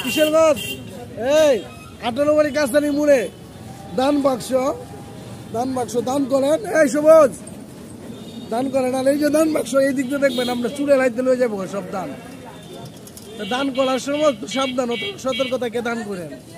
কিশোরগঞ্জ এই 18 নম্বর কাছানি মোড়ে দান বাক্স দান করেন। এই সবুজ দান করেন। আর এই যে দান বাক্স এই দিক দিয়ে দেখবেন আমরা চুড়ে লাইতে লয়ে যাবো সব দান করার সময় সাবধান সতর্কতাকে দান করেন।